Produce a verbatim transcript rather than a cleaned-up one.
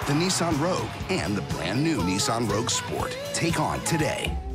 the Nissan Rogue, and the brand new Nissan Rogue Sport. Take on today.